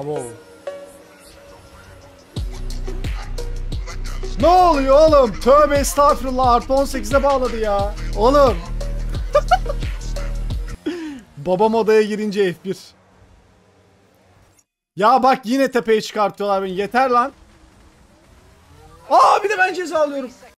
Abo. Ne oluyor oğlum? Tövbe estağfurullah, artı 18'e bağladı ya. Oğlum. Babam odaya girince F1. Ya bak yine tepeye çıkartıyorlar beni. Yeter lan. Aa bir de ben ceza alıyorum.